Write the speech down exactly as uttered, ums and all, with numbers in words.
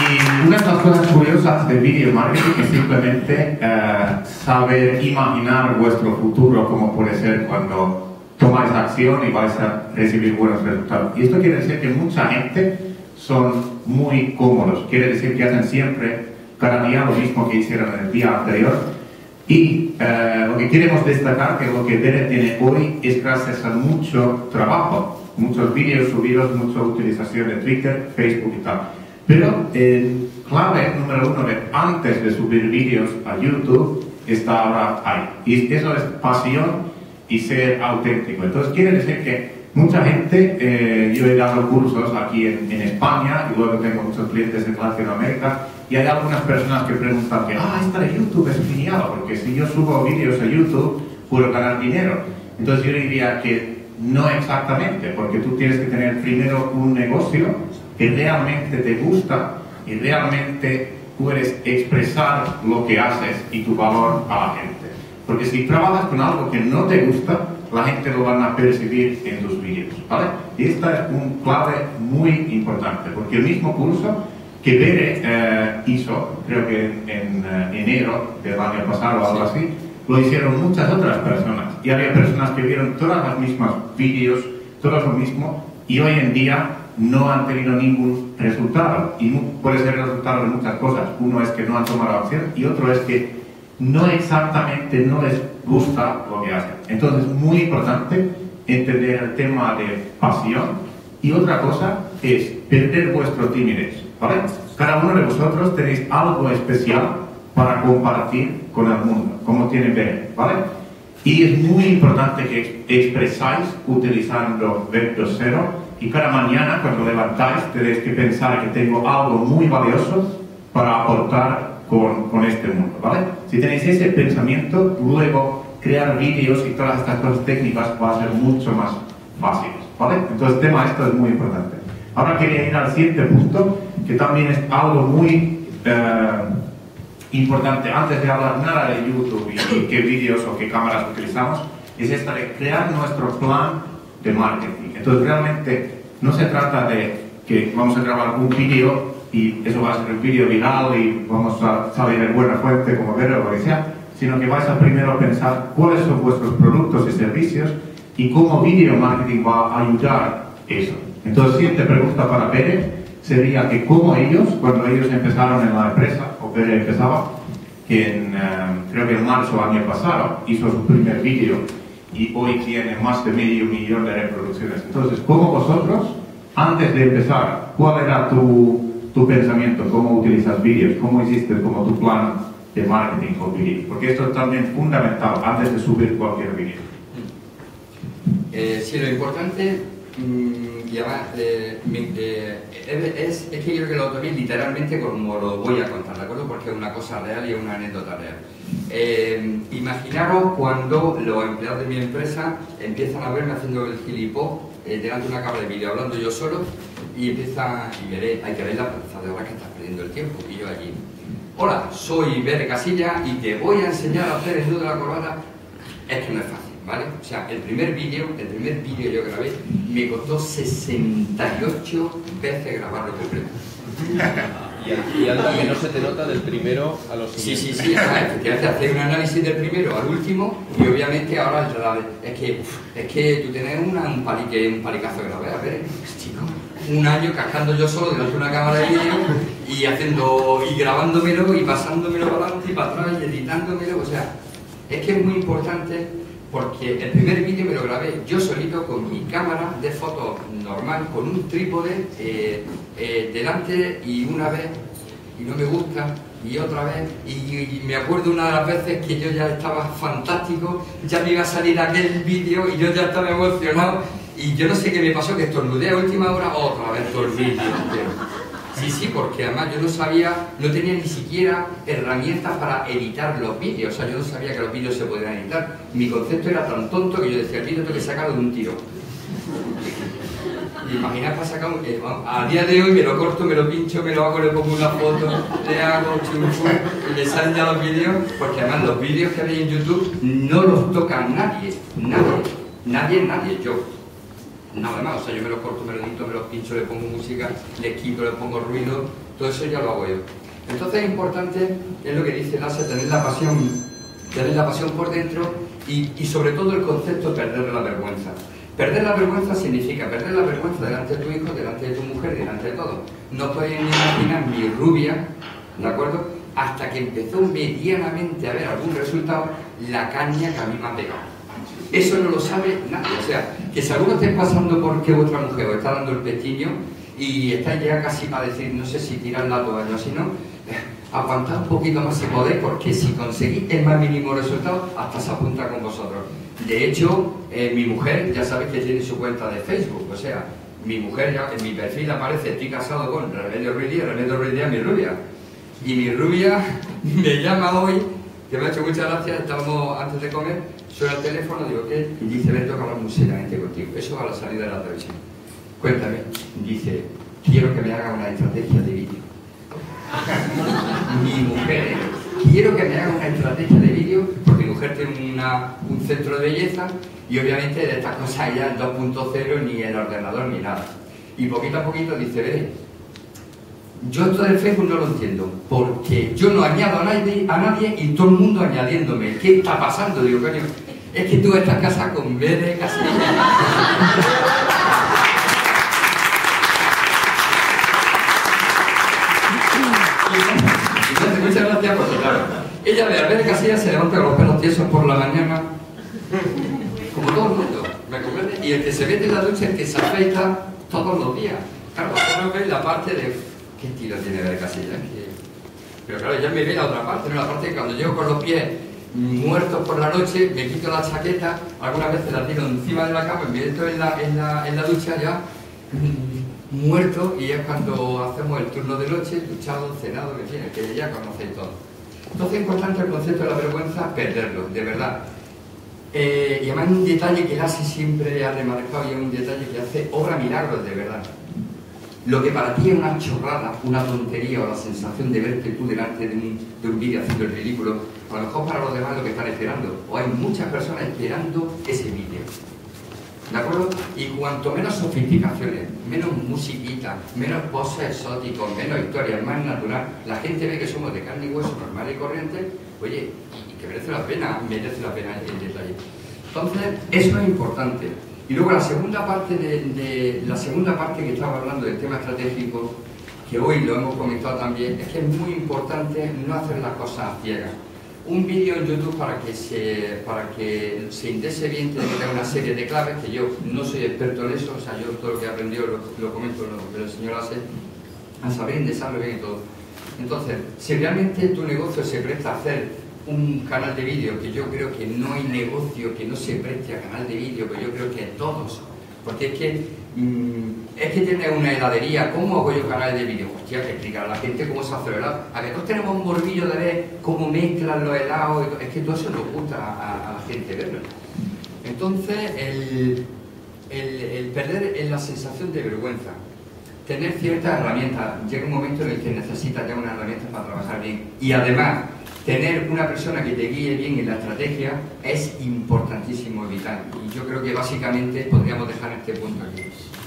Y una de las cosas curiosas de video marketing es simplemente uh, saber imaginar vuestro futuro, como puede ser cuando tomáis acción y vais a recibir buenos resultados. Y esto quiere decir que mucha gente son muy cómodos, quiere decir que hacen siempre cada día lo mismo que hicieron en el día anterior. Y uh, lo que queremos destacar, que lo que Bere tiene hoy es gracias a mucho trabajo, muchos vídeos subidos, mucha utilización de Twitter, Facebook y tal. Pero el clave número uno de antes de subir vídeos a YouTube está ahora ahí. Y eso es pasión y ser auténtico. Entonces quiere decir que mucha gente, eh, yo he dado cursos aquí en, en España y luego tengo muchos clientes en Latinoamérica y hay algunas personas que preguntan que, ah, esta de YouTube es genial, porque si yo subo vídeos a YouTube puedo ganar dinero. Entonces yo diría que no exactamente, porque tú tienes que tener primero un negocio que realmente te gusta y realmente puedes expresar lo que haces y tu valor a la gente. Porque si trabajas con algo que no te gusta, la gente lo van a percibir en tus vídeos, ¿vale? Y esta es un clave muy importante, porque el mismo curso que Bere eh, hizo, creo que en, en uh, enero del año pasado o algo así, lo hicieron muchas otras personas. Y había personas que vieron todas las mismas vídeos, todo lo mismo, y hoy en día no han tenido ningún resultado. Y puede ser el resultado de muchas cosas. Uno es que no han tomado acción y otro es que no exactamente no les gusta lo que hacen. Entonces es muy importante entender el tema de pasión. Y otra cosa es perder vuestro timidez, ¿vale? Cada uno de vosotros tenéis algo especial para compartir con el mundo, como tiene Bere, ¿vale? Y es muy importante que expresáis utilizando Web dos punto cero. Y cada mañana cuando levantáis tenéis que pensar que tengo algo muy valioso para aportar con, con este mundo, ¿vale? Si tenéis ese pensamiento, luego crear vídeos y todas estas cosas técnicas va a ser mucho más fáciles, ¿vale? Entonces el tema esto es muy importante. Ahora quería ir al siguiente punto, que también es algo muy eh, importante antes de hablar nada de YouTube y, y qué vídeos o qué cámaras utilizamos, es esta de crear nuestro plan de marketing. Entonces realmente no se trata de que vamos a grabar un vídeo y eso va a ser un vídeo viral y vamos a salir de buena fuente como Bere o lo que sea, sino que vais a primero pensar cuáles son vuestros productos y servicios y cómo video marketing va a ayudar eso. Entonces, siguiente pregunta para Bere sería que cómo ellos, cuando ellos empezaron en la empresa, o Bere empezaba, que en, um, creo que en marzo del año pasado hizo su primer vídeo y hoy tiene más de medio millón de reproducciones. Entonces, ¿cómo vosotros, antes de empezar, cuál era tu, tu pensamiento? ¿Cómo utilizas vídeos? ¿Cómo hiciste como tu plan de marketing con vídeos? Porque esto es también fundamental antes de subir cualquier vídeo. Eh, sí, lo importante, mmm, y además, eh, eh, es, es que yo creo que lo tomé literalmente como lo voy a contar, ¿de acuerdo? Porque es una cosa real y es una anécdota real. Eh, imaginaros cuando los empleados de mi empresa empiezan a verme haciendo el gilipó eh, delante de una cámara de vídeo, hablando yo solo, y empiezan, y veré, hay que ver la plaza de horas que estás perdiendo el tiempo, y yo allí. Hola, soy Bere Casilla y te voy a enseñar a hacer el nudo de la corbata. Es que no es fácil, ¿vale? O sea, el primer vídeo, el primer vídeo yo grabé, me costó sesenta y ocho veces grabarlo completo. Y anda que no se te nota del primero a los siguientes. Sí, sí, sí, efectivamente hacer un análisis del primero al último y obviamente ahora es que, es que tú tienes una, un, palique, un palicazo de gravedad, ¿ves? Chico, un año cascando yo solo delante de una cámara de vídeo y haciendo, y grabándomelo y pasándomelo para adelante y para atrás y editándomelo, o sea, es que es muy importante porque el primer vídeo me lo grabé yo solito con mi cámara de fotos normal, con un trípode eh, eh, delante y una vez y no me gusta y otra vez y, y me acuerdo una de las veces que yo ya estaba fantástico, ya me iba a salir aquel vídeo y yo ya estaba emocionado y yo no sé qué me pasó, que estornudé a última hora otra vez todo el vídeo. Sí, sí, porque además yo no sabía, no tenía ni siquiera herramientas para editar los vídeos, o sea, yo no sabía que los vídeos se podían editar. Mi concepto era tan tonto que yo decía, el vídeo tengo que sacarlo de un tiro. Imaginad para sacar un... Eh, a día de hoy me lo corto, me lo pincho, me lo hago, le pongo una foto, le hago chufo, y le salen ya los vídeos, porque además los vídeos que hay en YouTube no los toca nadie, nadie, nadie, nadie, yo. Nada más, o sea, yo me los corto, me los edito, me los pincho, le pongo música, le quito, le pongo ruido todo eso ya lo hago yo. Entonces es importante, es lo que dice Lasse, tener la pasión, tener la pasión por dentro y, y sobre todo el concepto de perder la vergüenza. Perder la vergüenza significa perder la vergüenza delante de tu hijo, delante de tu mujer, delante de todo. No podéis ni imaginar mi rubia, ¿de acuerdo? Hasta que empezó medianamente a ver algún resultado, la caña que a mí me ha pegado. Eso no lo sabe nadie. O sea, que si alguno esté pasando porque vuestra mujer os está dando el pestiño y estáis ya casi para decir, no sé si tirar la toalla o si no, aguantad un poquito más si podéis, porque si conseguís el más mínimo resultado, hasta se apunta con vosotros. De hecho, eh, mi mujer ya sabéis que tiene su cuenta de Facebook, o sea, mi mujer ya en mi perfil aparece, estoy casado con Remedio Ruiz Díaz, Remedio Ruiz Díaz, mi rubia. Y mi rubia me llama hoy, que me ha hecho muchas gracias, estábamos antes de comer, suena el teléfono, digo, ¿qué? Y dice, ven, toca hablar muy seriamente contigo. Eso a la salida de la televisión. Cuéntame. Dice, quiero que me haga una estrategia de vídeo. Mi mujer, ¿eh? Quiero que me haga una estrategia de vídeo, porque mi mujer tiene una, un centro de belleza y obviamente de estas cosas ya en dos punto cero ni el ordenador ni nada. Y poquito a poquito dice, ve, yo esto del Facebook no lo entiendo, porque yo no añado a nadie, a nadie y todo el mundo añadiéndome. ¿Qué está pasando? Digo, coño, es que tú estás casada con B de Casilla. Muchas gracias porque, claro, ella ve, al ver Casillas se levanta con los pelos tiesos por la mañana, como todo el mundo, ¿me comprendes? Y el que se mete en la ducha es el que se afeita todos los días. Claro, vosotros veis la parte de qué estilo tiene ver Casillas. Pero claro, ya me ve la otra parte, ¿no? La parte que cuando llego con los pies muertos por la noche, me quito la chaqueta, algunas veces la tiro encima de la cama, me meto en la, en la, en la ducha ya muerto, y es cuando hacemos el turno de noche, duchado, cenado, en fin, que ya conocéis todo. Entonces es importante el concepto de la vergüenza, perderlo, de verdad. Eh, y además un detalle que él hace siempre ha remarcado, y es un detalle que hace obra milagros, de verdad. Lo que para ti es una chorrada, una tontería, o la sensación de verte tú delante de un, de un vídeo haciendo el ridículo, a lo mejor para los demás es lo que están esperando, o hay muchas personas esperando ese vídeo. ¿De acuerdo? Y cuanto menos sofisticaciones, menos musiquita, menos poses exóticos, menos historias, más natural, la gente ve que somos de carne y hueso, normal y corriente, oye, y que merece la pena, merece la pena el detalle. Entonces, eso es importante. Y luego la segunda parte de, de la segunda parte que estaba hablando del tema estratégico, que hoy lo hemos comentado también, es que es muy importante no hacer las cosas a ciegas. Un vídeo en YouTube para que se, para que se indese bien tiene que tener una serie de claves, que yo no soy experto en eso, o sea, yo todo lo que he aprendido lo, lo comento, lo que el señor hace, a saber indesarlo bien y todo. Entonces, si realmente tu negocio se presta a hacer un canal de vídeo, que yo creo que no hay negocio que no se preste a canal de vídeo, pero yo creo que todos, porque es que mmm, es que tiene una heladería, ¿cómo hago yo canal de vídeo? Hostia, que explicar a la gente cómo se hace el helado. A que todos tenemos un morbillo de ver cómo mezclan los helados, es que todo eso nos gusta a, a la gente verlo. Entonces, el, el, el perder la sensación de vergüenza, tener ciertas herramientas, llega un momento en el que necesitas ya unas herramientas para trabajar bien, y además tener una persona que te guíe bien en la estrategia es importantísimo, vital. Y yo creo que básicamente podríamos dejar este punto aquí.